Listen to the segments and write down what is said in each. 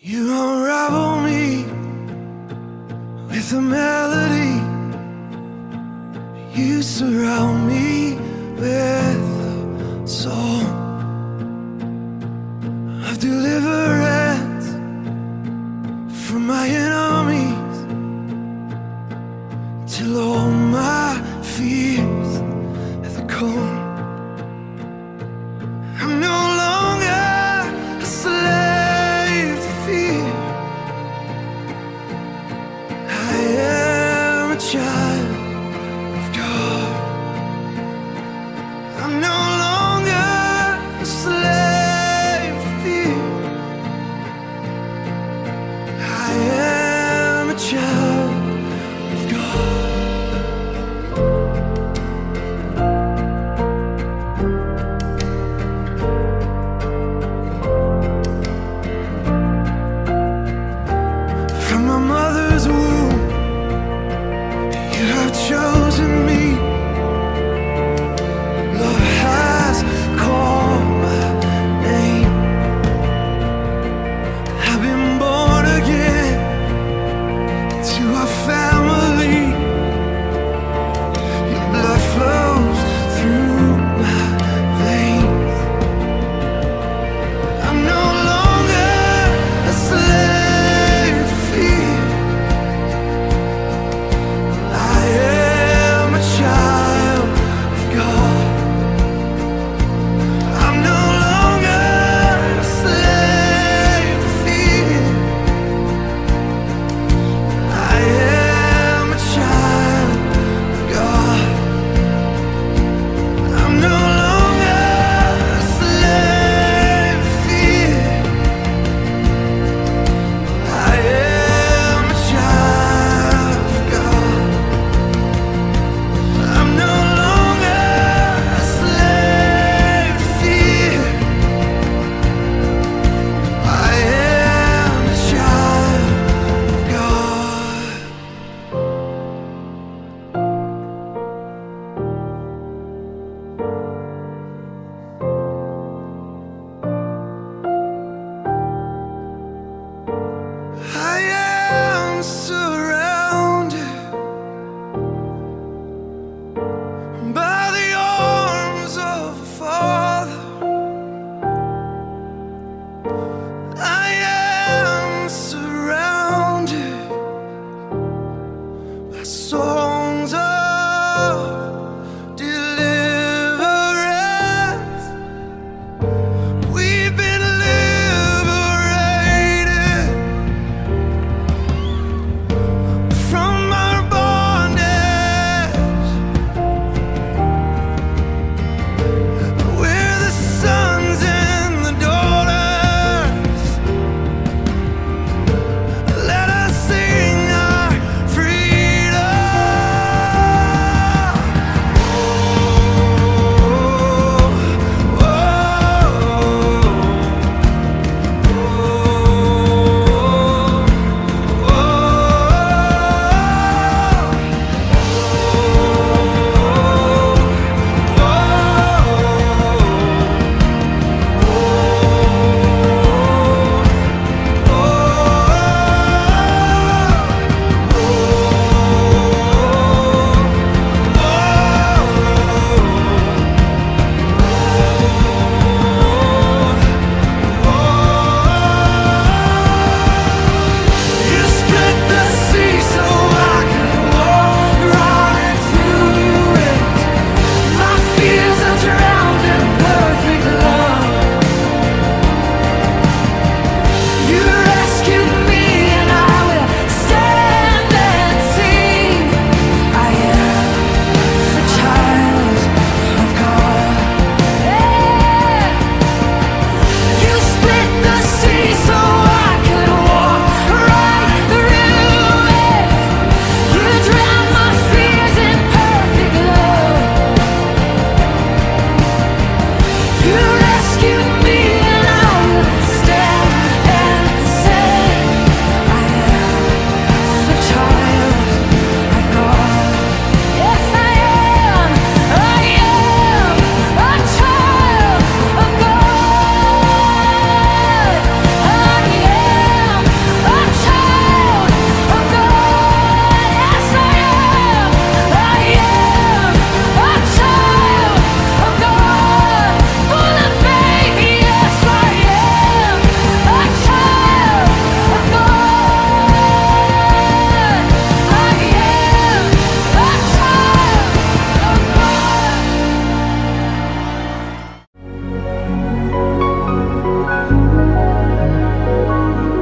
You unravel me with a melody. You surround me with a song of deliverance from my enemies, till all my fears have gone. I'm no longer a slave to fear. I am a child of God. I'm no longer a slave to fear. I am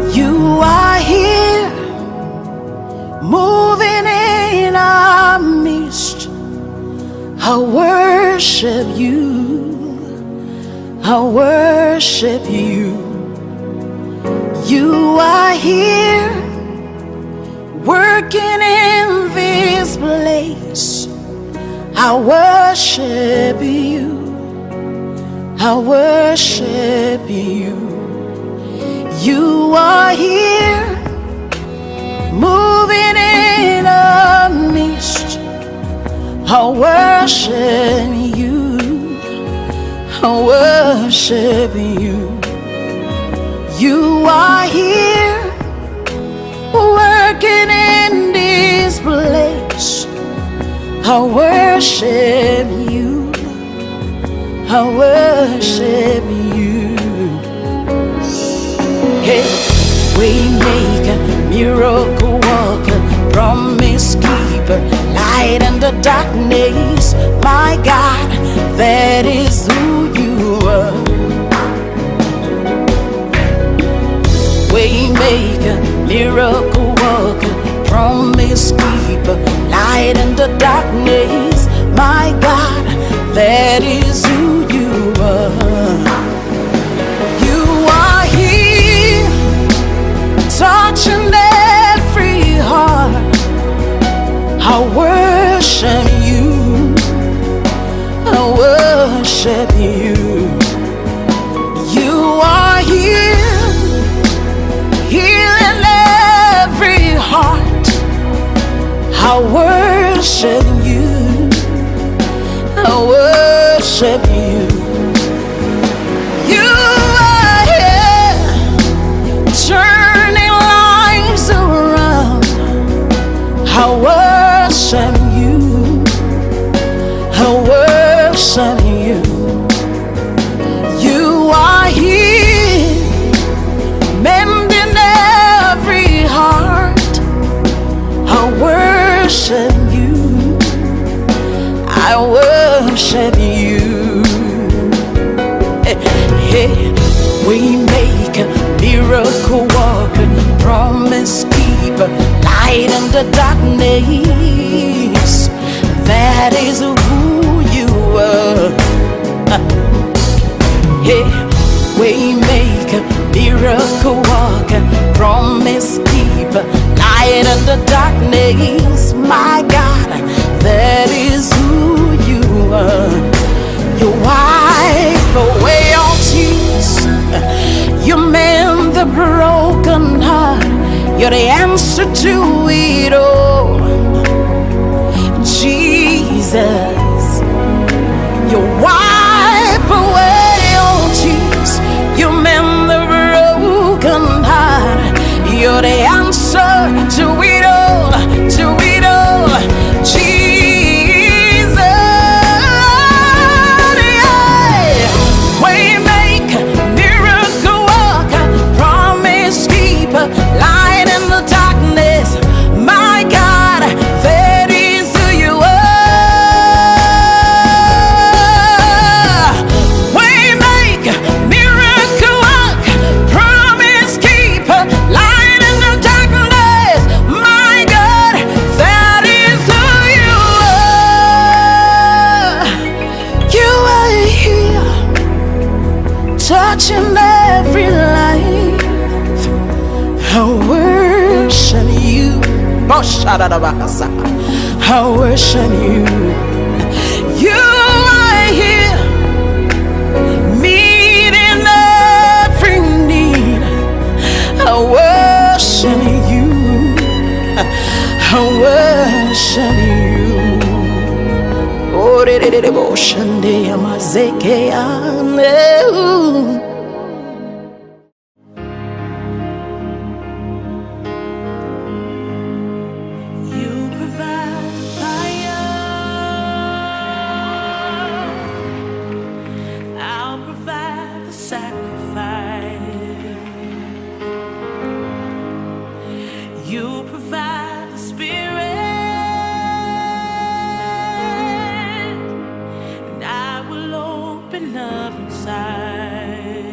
You are here, moving in our midst. I worship you, I worship you. You are here, working in this place. I worship you, I worship you. You are here, moving in our midst. I worship you, I worship you. You are here, working in this place. I worship you, I worship you. Hey, waymaker, miracle worker, promise keeper, light in the darkness. My God, that is who you are. Waymaker, miracle worker, promise keeper, light in the darkness. My God, that is who you are. You are here, touching every heart. I worship you, I worship you. You are here, healing every heart. I worship you, I worship you. You are here, turning lives around. I worship you, I worship you. You are here, mending every heart. I worship you, I worship you. Hey, we make a miracle worker, promise keeper, light in the darkness. That is who you are. Hey, we make a miracle worker, promise keeper, light in the darkness. My God, that is who you are. You wipe away all tears, you mend the broken heart. You're the answer to it all, Jesus. You wipe away all tears, you mend the broken heart. You're the answer to it all, to it all, Jesus. Yeah. Waymaker, miracle worker, promise keeper, light in the darkness. My God, that is who you are. Waymaker, miracle worker, promise keeper, light in the darkness. My God, that is who you are. You are here, touching every life. I worship you, I worship you. You are here, meeting every need. I worship you, I worship you. Oh, you provide fire, I'll provide the sacrifice. You provide the spirit, and I will open up inside.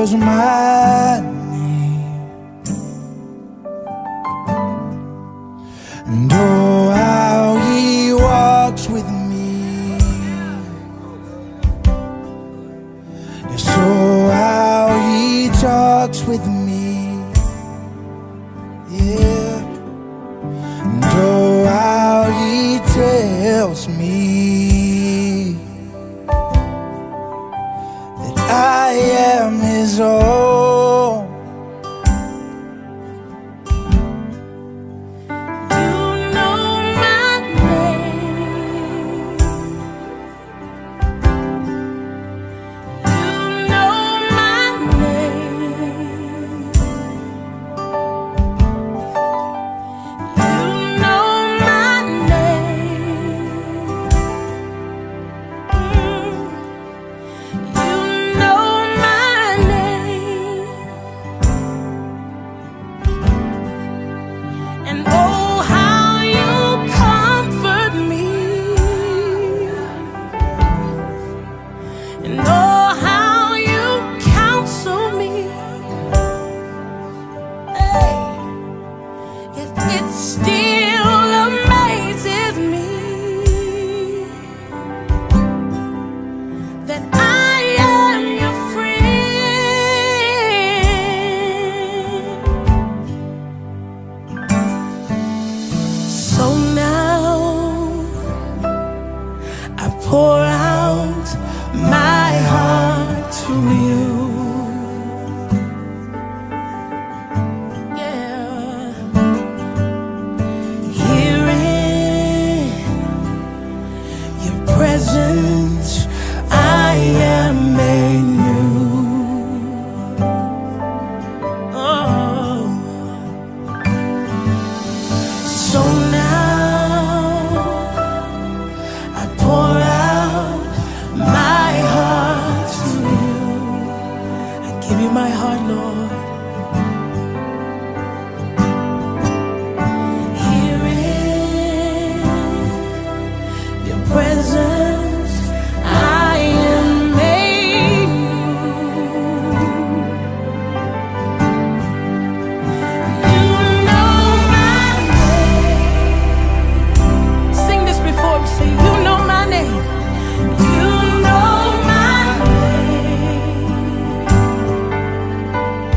calls my name. And oh, how he walks with me. Yes, oh, how he talks with me. Yeah. And oh, how he tells me that I am his own. You know my name. You know my name. You know my name. You know my name. And oh, how you comfort me. And oh, how you counsel me. Hey. Yet it still amazes me that I am your friend. So now I pour out my heart to you. Yeah. Here in your presence, I am made new. Oh. So now I pour out my heart to you. I give you my heart, Lord. Here in your presence, I am made new. You know my name. Sing this before me. Say, you know my name. You know my name.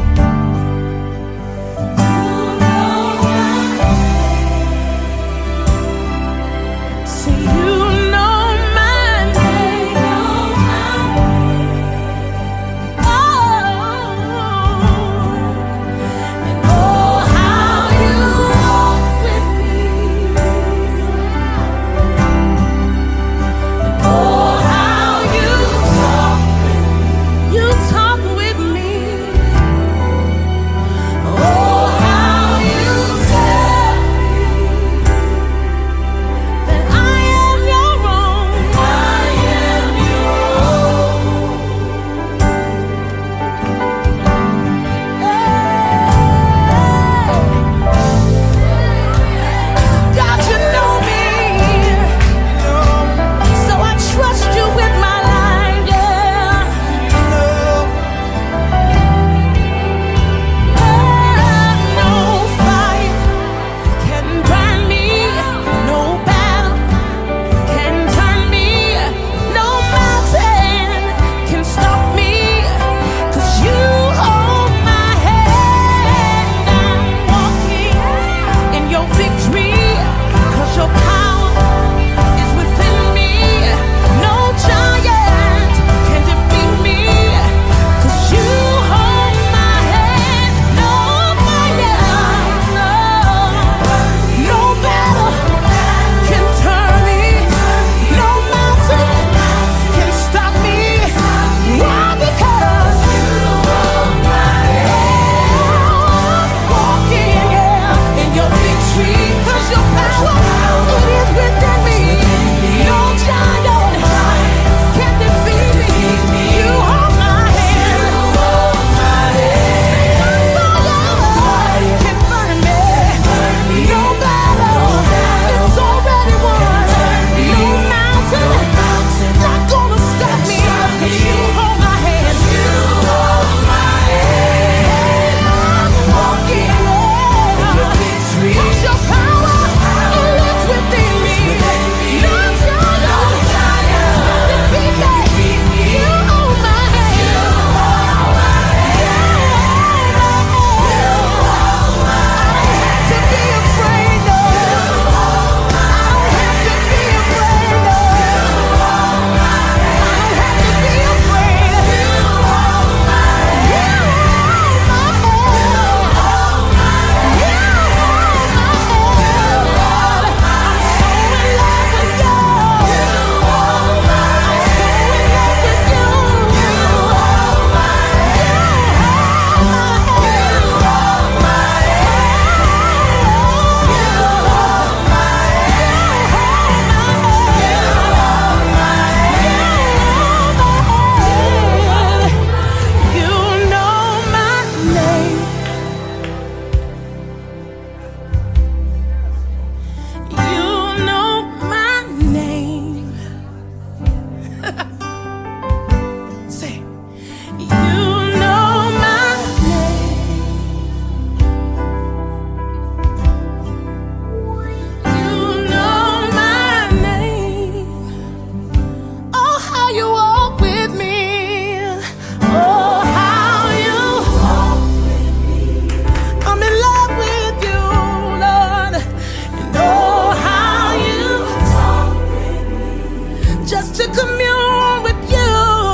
just to commune with you.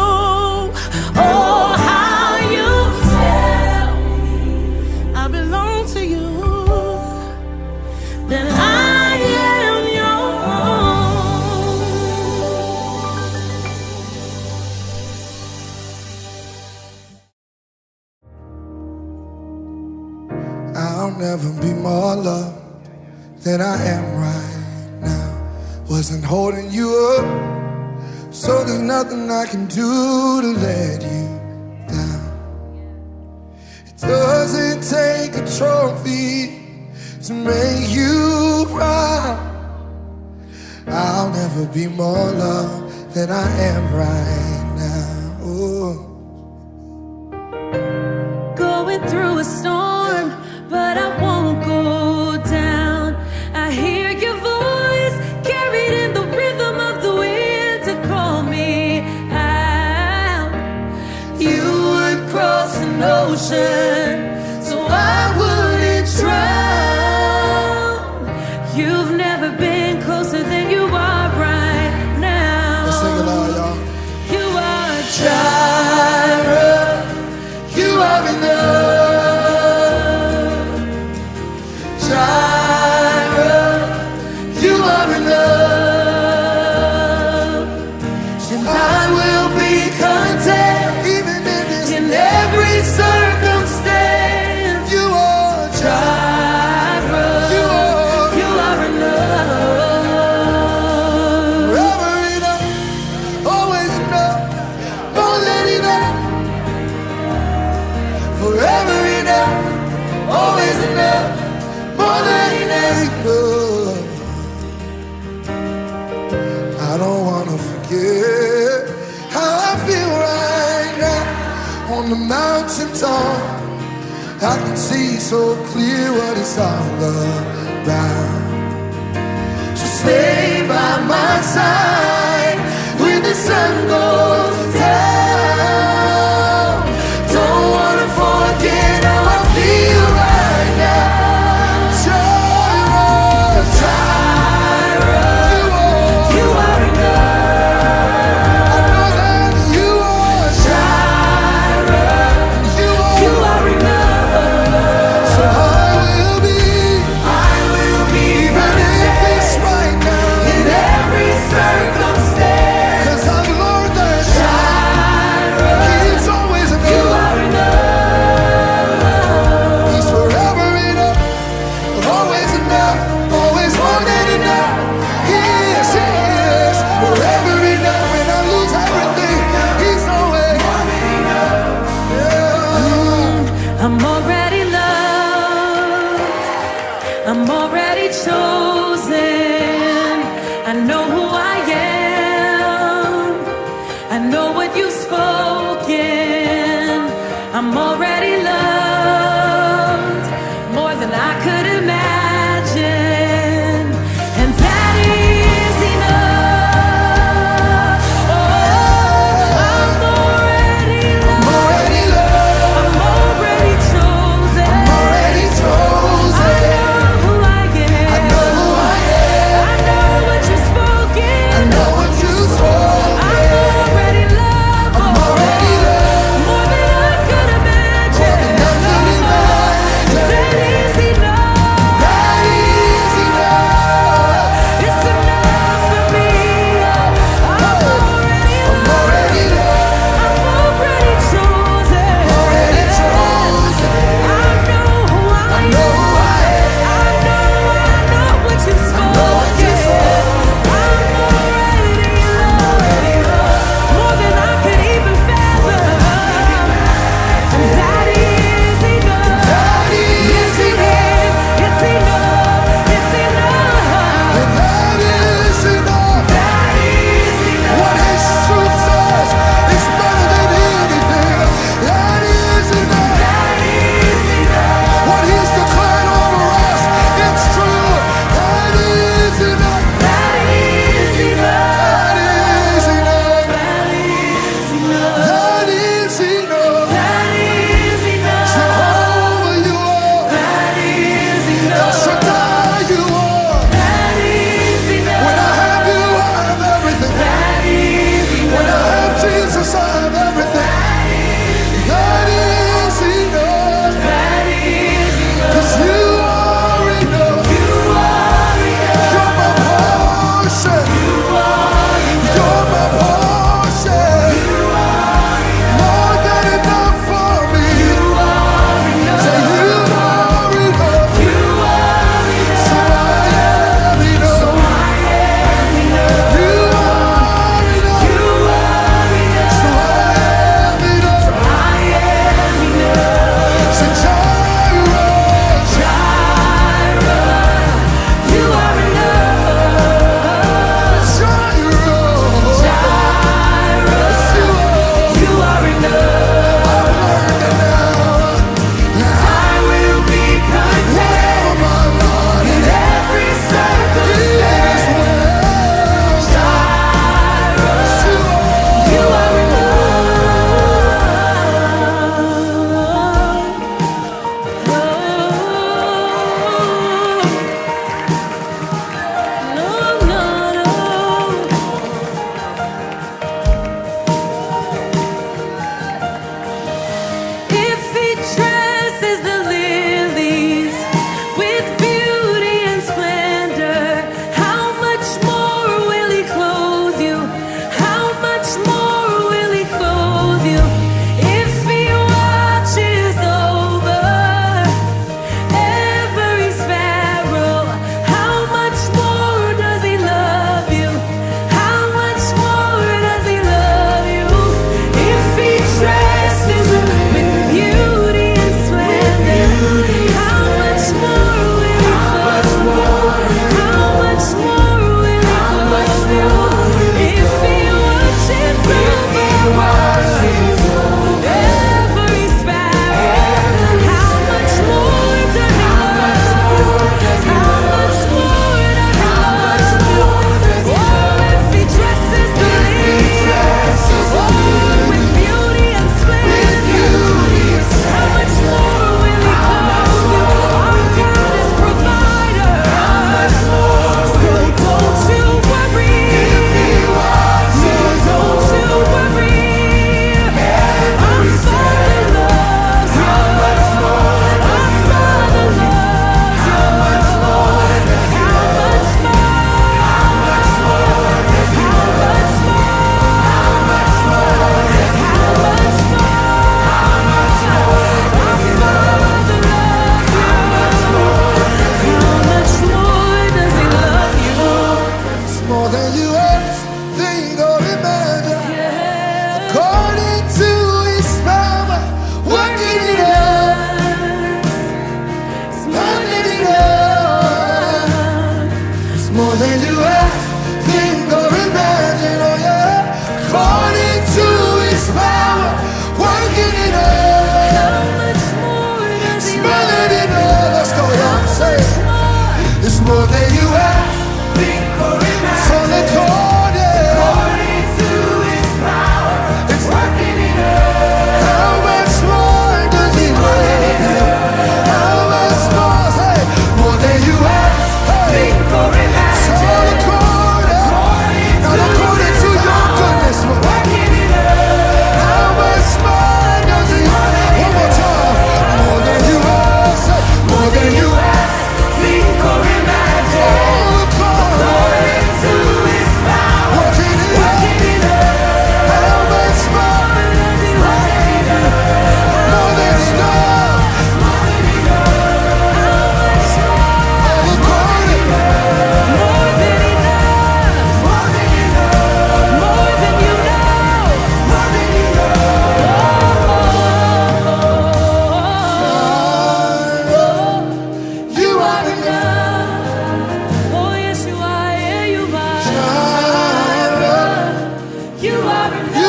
Oh, how you tell me I belong to you, that I am your own. I'll never be more loved than I am right now. Wasn't holding you up, so there's nothing I can do to let you down. It doesn't take a trophy to make you proud. I'll never be more loved than I am right now. Oh. Going through a storm, but I won't go down. I hear your voice carried in the rhythm of the wind to call me out. You would cross an ocean so I wouldn't drown. You've never been closer than you are right now. Let's sing it loud, y'all. You are Jireh. You are enough. Jireh, you are enough. And I will be content Even in this, in every circumstance. you are Jireh, you are enough. forever enough, always enough, more than enough. Forever enough, always enough, more than enough. I don't wanna forget how I feel right now on the mountain top. I can see so clear what it's all about. So stay by my side when the sun goes down. Don't wanna forget how I feel right now. Jireh, Jireh, you are enough. I know that you are Jireh, you you are. are enough. So I will be even if it's right now. In every circumstance. 'Cause I've learned that Jireh, He's always you enough. are enough. He's forever enough, always enough, always more than enough. He is forever enough. When I lose everything, He's always more than enough. Yeah. I'm already loved. I'm already chosen. I know who I am. I know what you've spoken. I'm already loved more than I could imagine. And that is enough. Oh, I'm already loved. Already loved, I'm already chosen. already chosen. I know who I am. I know who I am. I know what you've spoken. I know what you spoke. I'm already loved. I'm already loved. More than I could imagine.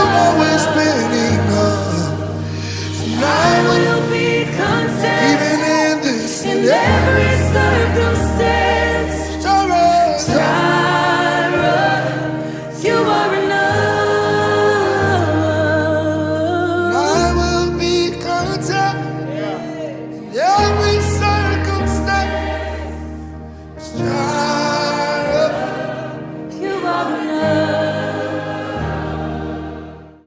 always been enough. And I will be content, even in this, in every circumstance. Jireh, you are enough. I will be content in every circumstance. Jireh, you are enough.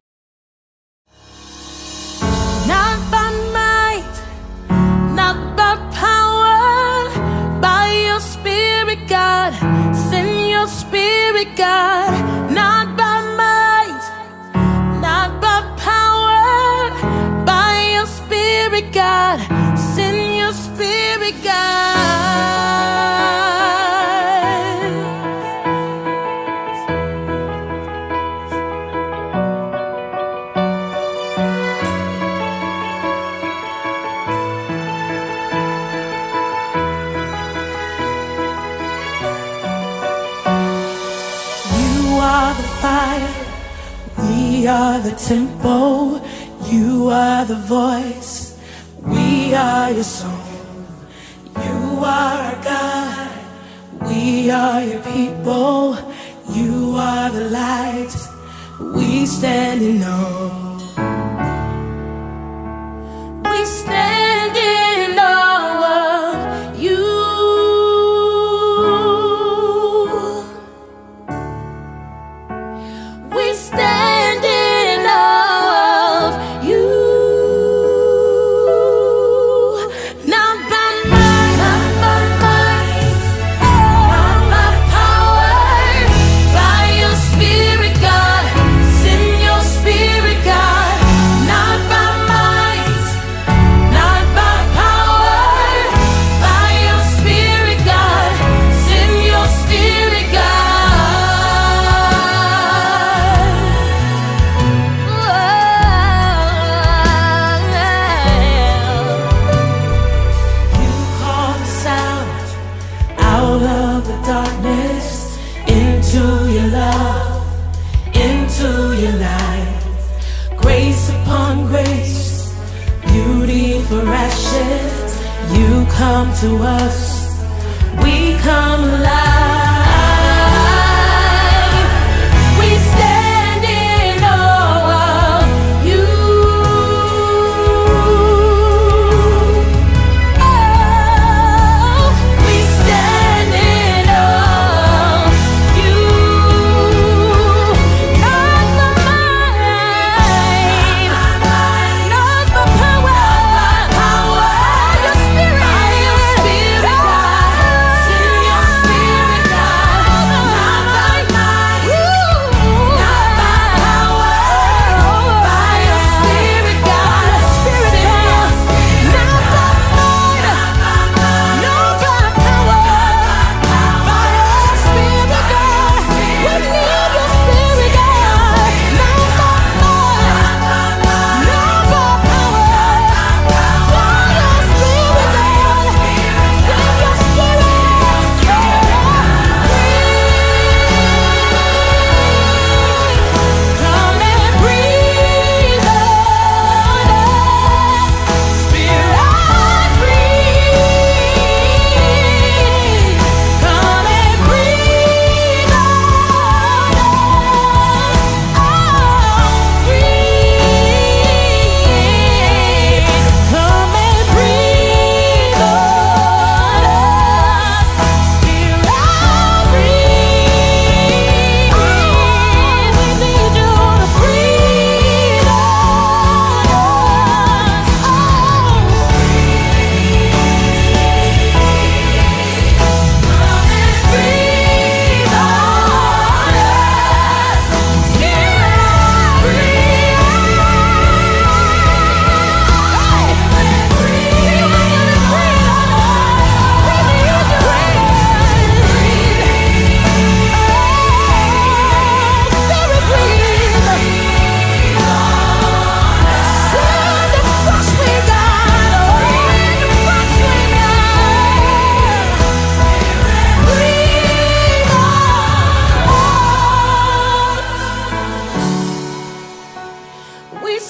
Not by might, not by power, by your Spirit, God. Send your Spirit, God. Not by might, not by power, by your Spirit, God. Send your Spirit, God. You are the fire, we are the tempo. You are the voice, we are your song. You are our God, we are your people. You are the light, we stand in awe. We stand in awe of you. We stand in awe of you. Not by might, not by might, not by power, by your Spirit, God. Send your Spirit, God. Not by might, not by power, by your Spirit, God. Send your Spirit, God. You call us out of the darkness, into your love, into your light. Grace upon grace, beauty for ashes. You come to us, we come alive. We stand in awe of you. Oh, we stand in awe of you. Not the might, not the power, your Spirit, God. Send your Spirit,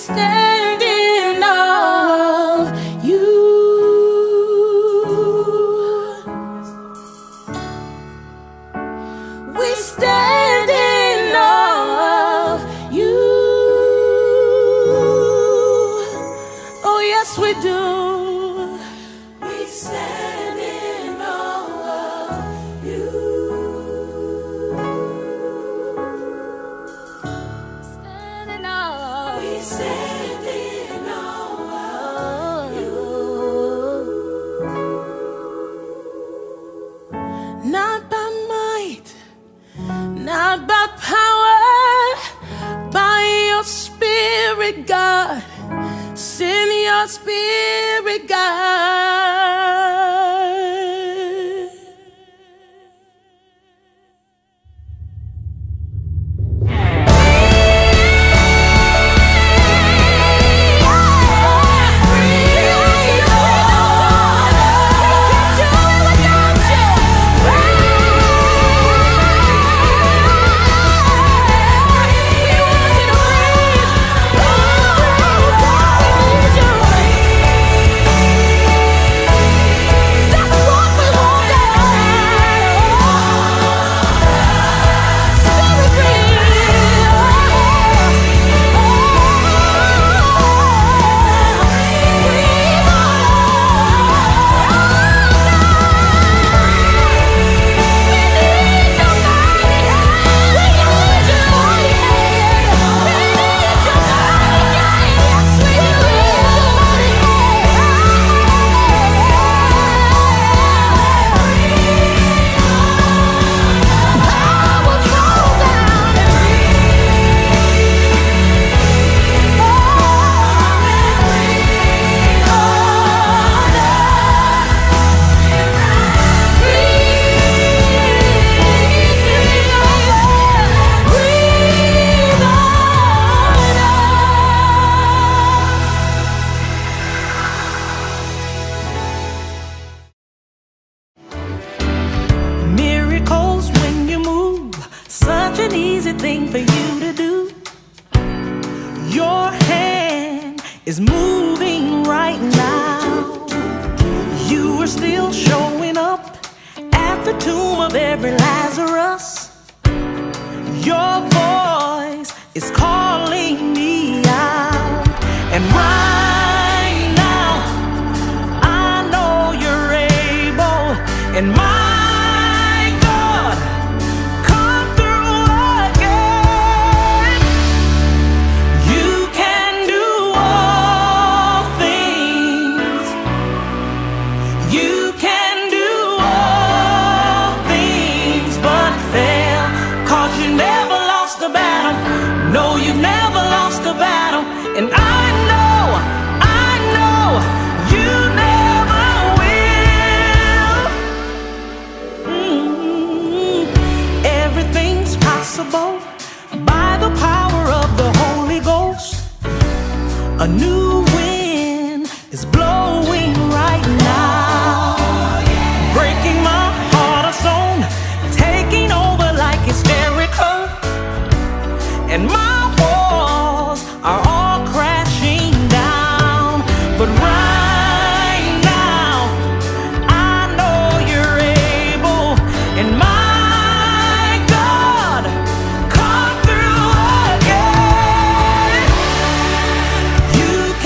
stand in awe of you. We stand in awe of you. Oh yes we do. We stand in awe of you. Stand in awe. We stand in awe of you. Not by might, not by power, by your spirit, God. Send your spirit, God. Thing for you to do. Your hand is moving right now. You are still showing up at the tomb of every Lazarus. Your voice is calling me out, and right now I know you're able, and my and I know you never will. Everything's possible by the power of the Holy Ghost. A new wind is blowing right now, breaking my heart of stone, taking over like it's Jericho, and my walls are all crashing down. But right now I know you're able, and my God, come through again. You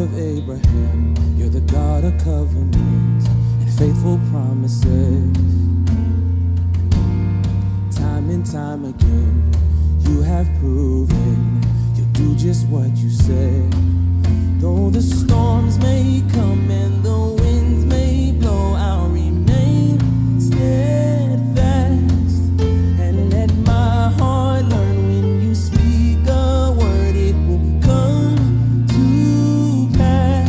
of Abraham, you're the God of covenants and faithful promises. Time and time again, you have proven you'll do just what you said. Though the storms may come and the winds may blow, I'll remain steadfast and let my heart learn when you speak a word, it will come to pass.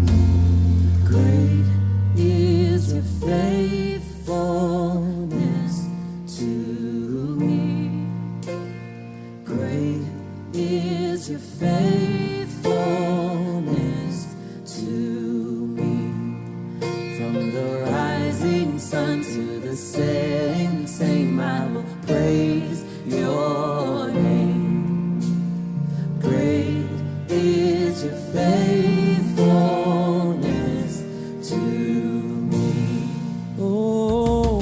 Great is your faithfulness to me. Great is your faithfulness to me. From the rising sun to the setting same, I will praise your name. Great is your faithfulness to me. Oh,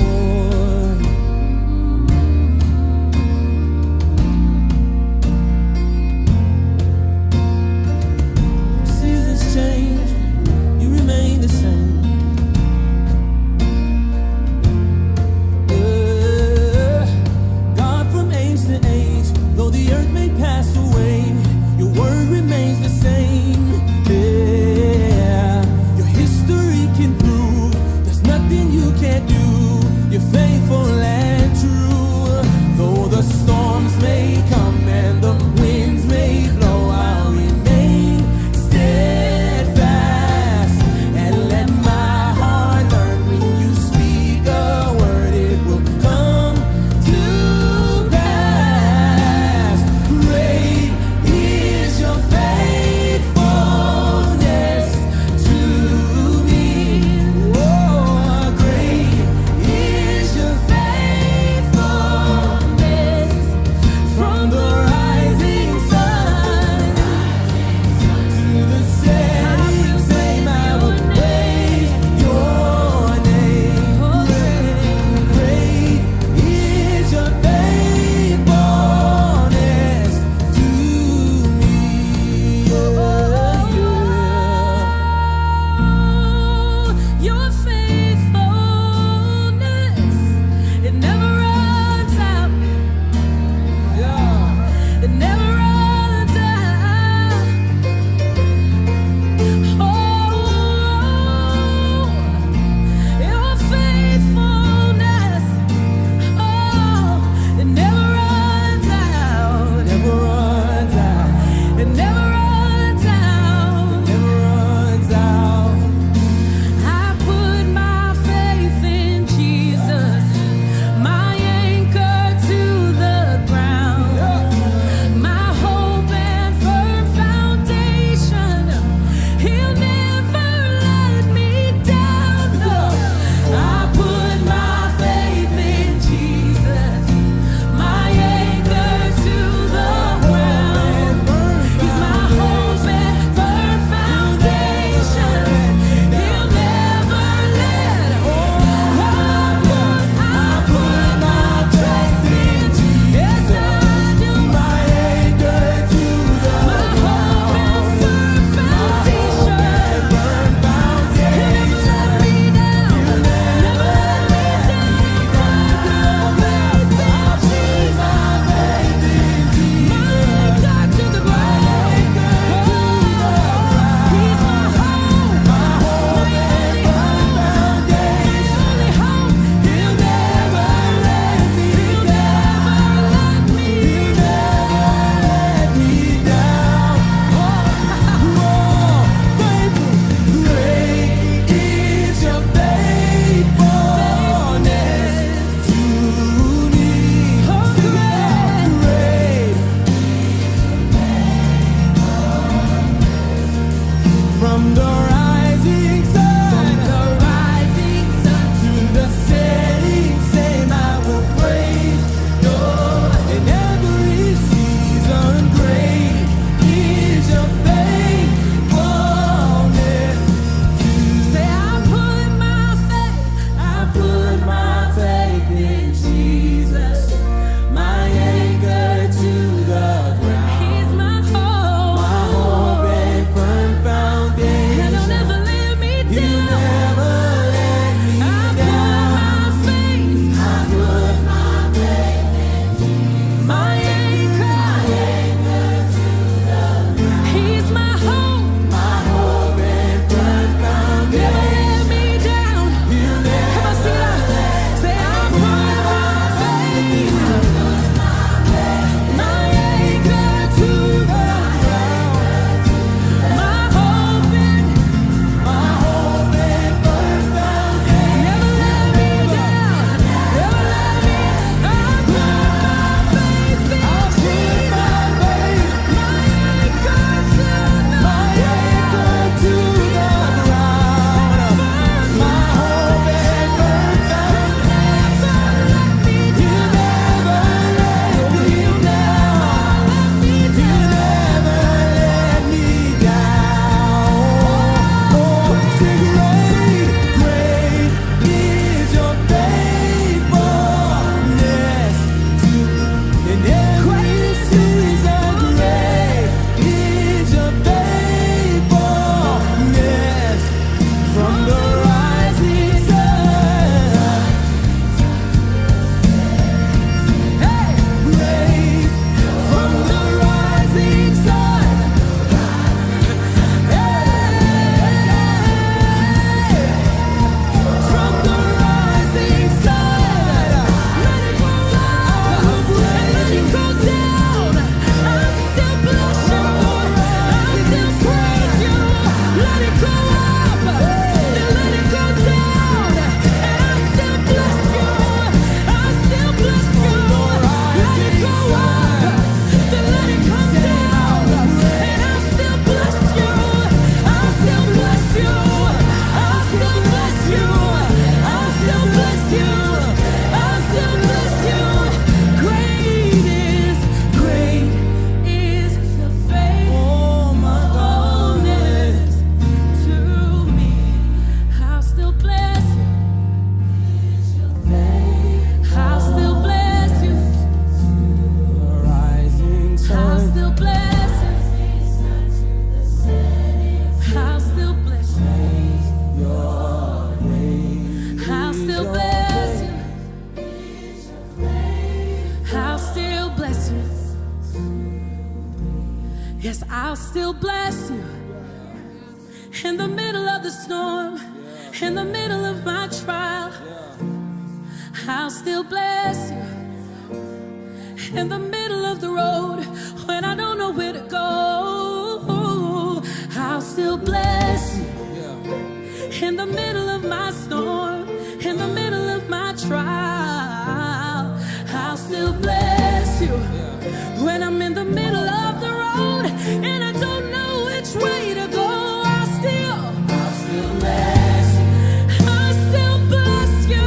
Yes, I'll still bless you in the middle of the storm, in the middle of my trial. I'll still bless you in the middle of the road when I don't know where to go. I'll still bless you in the middle of my storm, in the middle of my trial. I'll still bless you when I'm in the middle of the road and I don't know which way to go. I'll still bless you. I'll still bless you.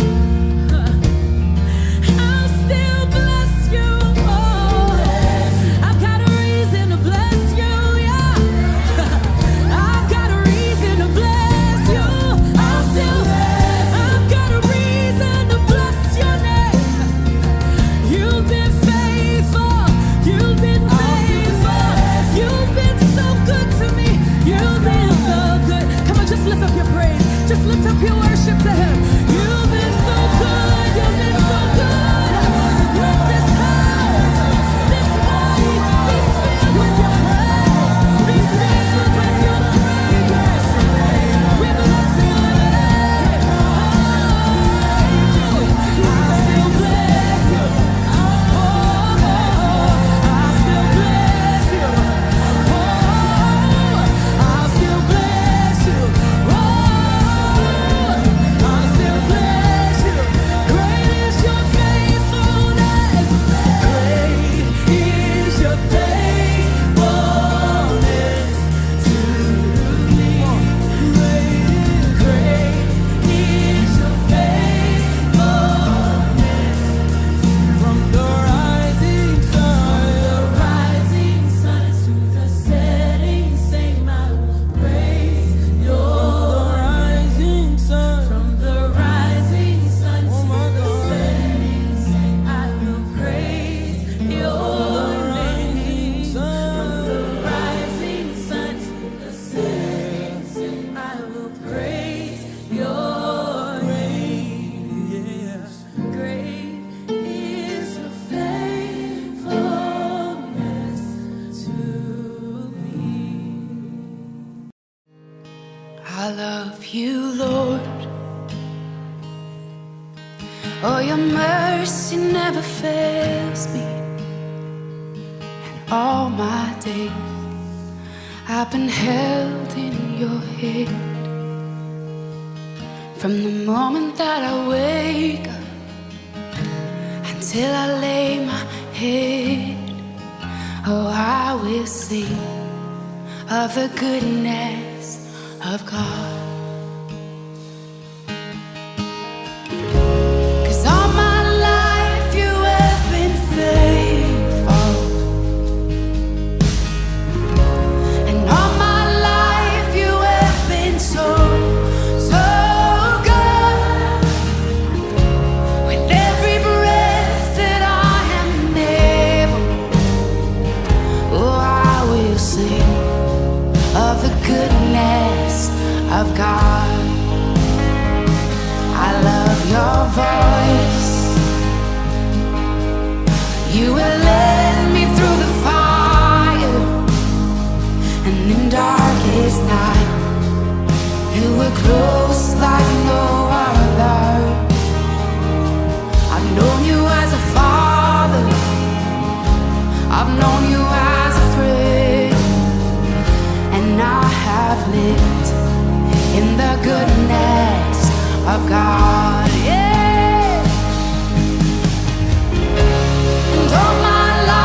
I'll still bless you. Oh, I've got a reason to bless you, yeah. I've got a reason to bless you. I'll still, I've got a reason to bless your name. You've been faithful. You've been faithful. You've been so good to me. You've been so good. Come on, just lift up your praise. Just lift up your worship to Him. You've been so good. You've been so good. Let this house, this body be filled with your praise. Be filled with your praise. We bless your name. I'll still bless you. I'll still bless you. I'll still bless you. I'll still bless you. Great is your faithfulness. Great is your faithfulness to me. Great is your faithfulness. From the rising sun to the setting sun, I will praise your rising sun. From the rising sun to the setting sun, I will praise your name. From the rising sun to the setting sun, I will praise your name. Great is your faithfulness to me. I love you, Lord. Oh, your mercy never fails me. And all my days I've been held in your hand. From the moment that I wake up until I lay my head, oh, I will sing of the goodness of God. 'Cause all my life you have been faithful, and all my life you have been so, so good. With every breath that I am able, oh, I will sing of the goodness of God. I love your voice. You will lead me through the fire, and in darkest night you were close like no other. I've known you as a father, I've known you as a friend, and I have lived in the goodness of God, yeah. And all my life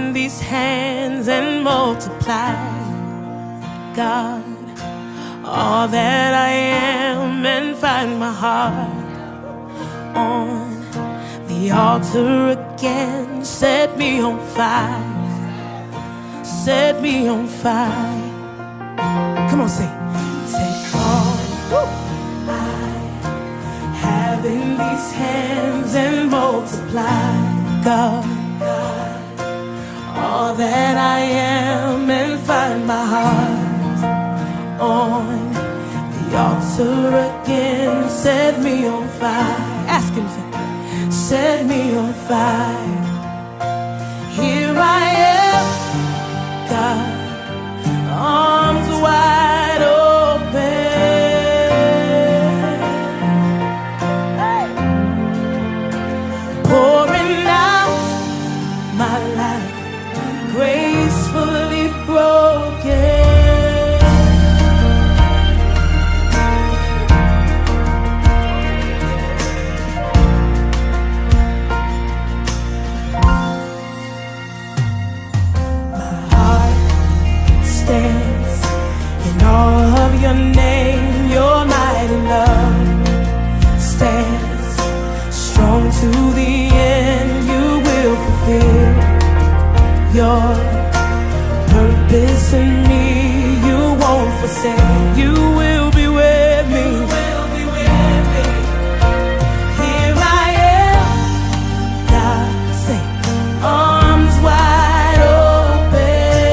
in these hands and multiply, God, all that I am, and find my heart on the altar again. Set me on fire, set me on fire. Come on, sing. Take all I have in these hands and multiply, God, all that I am, and find my heart on the altar again. Set me on fire. Ask him to set me on fire. Here I am, God, arms wide open, hey. Pouring out my life, gracefully broken. In all of your name, your mighty love stands strong to the end. You will fulfill your purpose in me. You won't forsake. You will be with me. Here I am, God, say, arms wide open.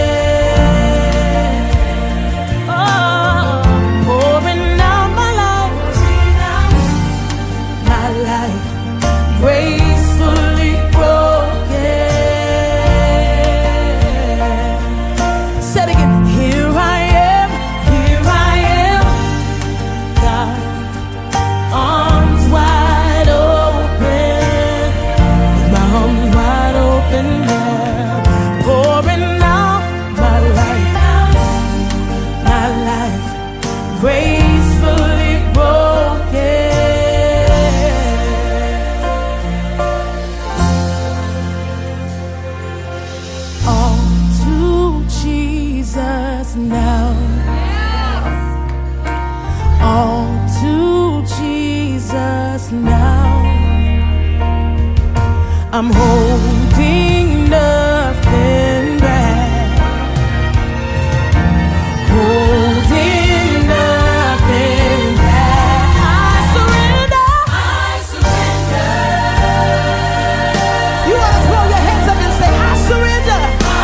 Gracefully broken. Said again, here I am, God, arms wide open, my arms wide open now, pouring out my life, gracefully broken. Now, all to Jesus now. I'm holding nothing back, holding nothing back. I surrender. You want to throw your hands up and say, I surrender.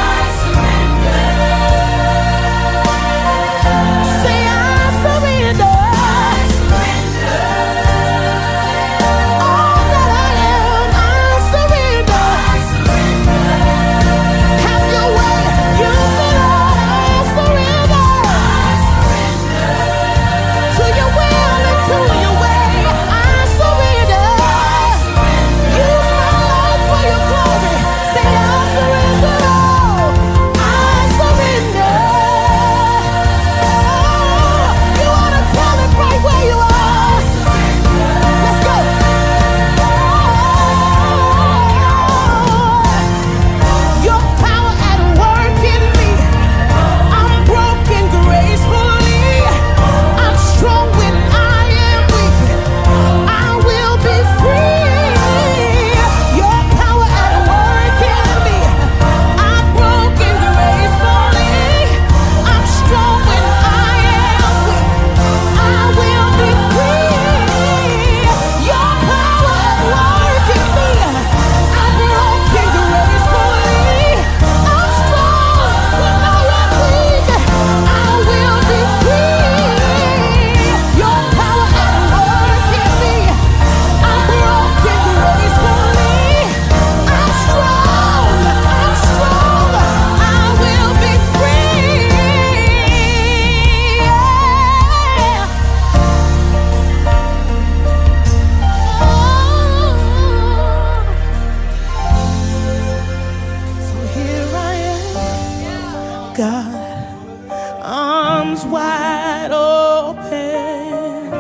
God, arms wide open.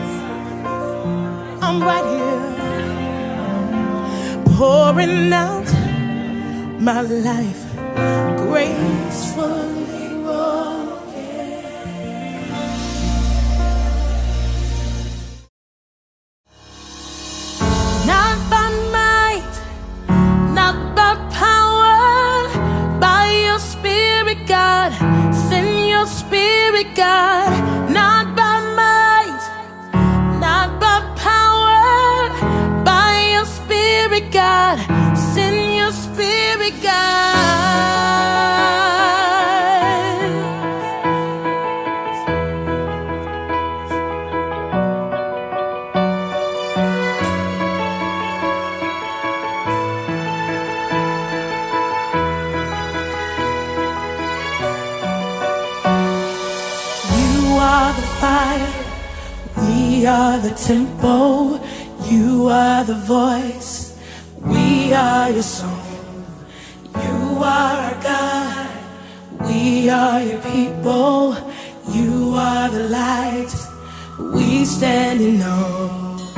I'm right here, pouring out my life, gracefully broken. Not by might, not by power, by your Spirit, God. Send your Spirit, God. Not by might, not by power, by your Spirit, God. Send your Spirit, God. You are the fire, we are the tempo. You are the voice, we are your song. You are our God, we are your people. You are the light, we stand in awe.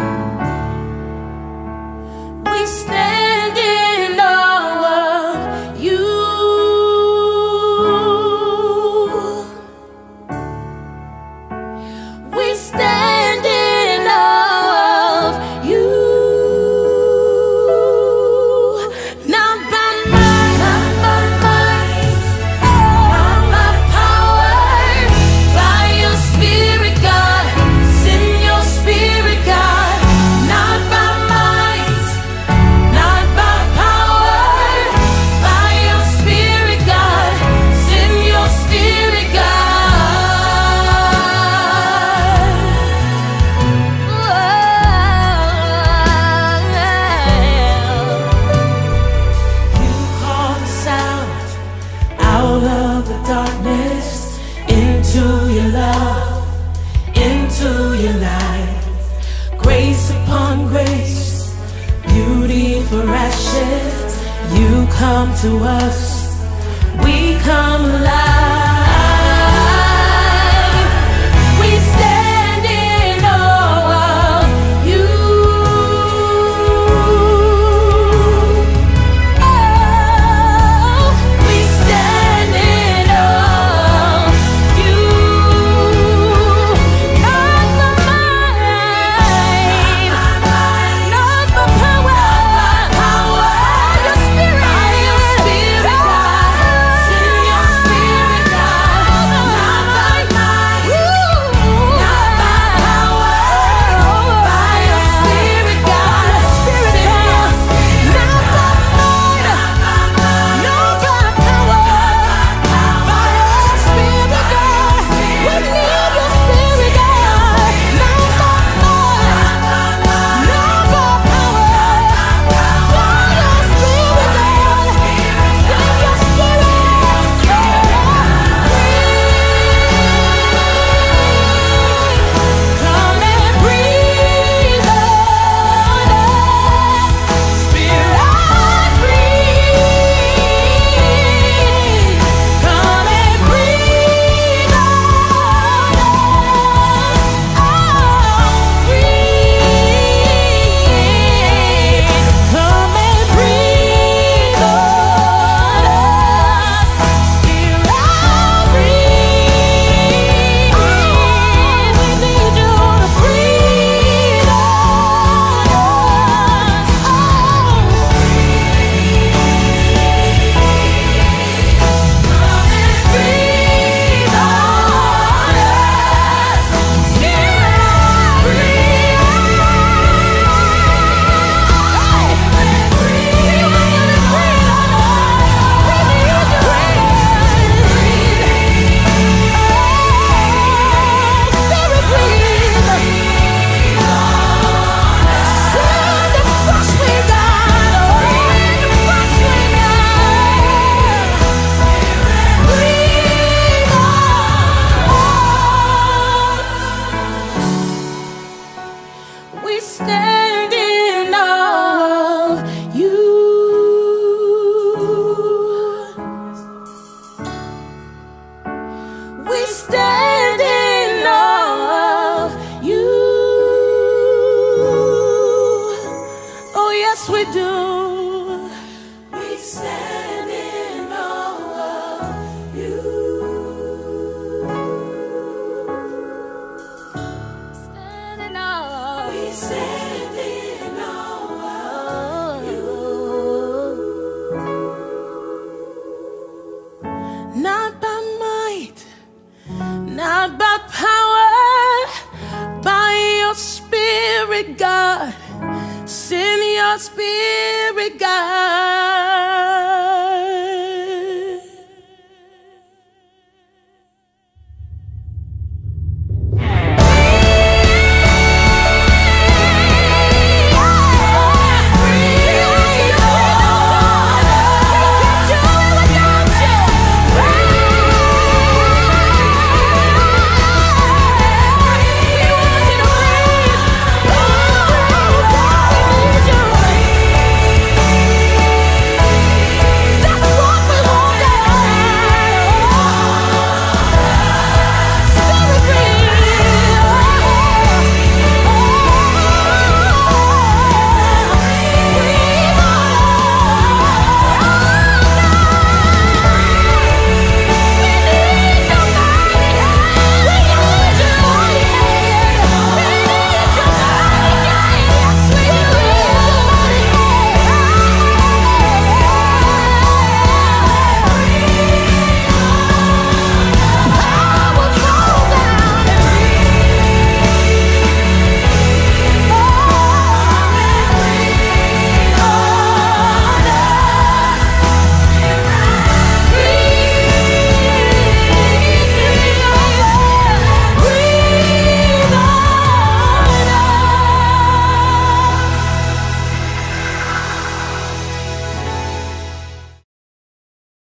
We stand in awe of you. We stand in awe of you. Not by might, not by might, not by power, by your Spirit, God. Send your Spirit, God. Not by might, not by power, by your Spirit, God. Send your Spirit, God. You call us out of the darkness, into your love, into your light. Grace upon grace, beauty for ashes. You come to us, we come alive. We stand in awe of you. Oh, we stand in awe of you. Not by might, not by power, your Spirit, God. Spirit, God.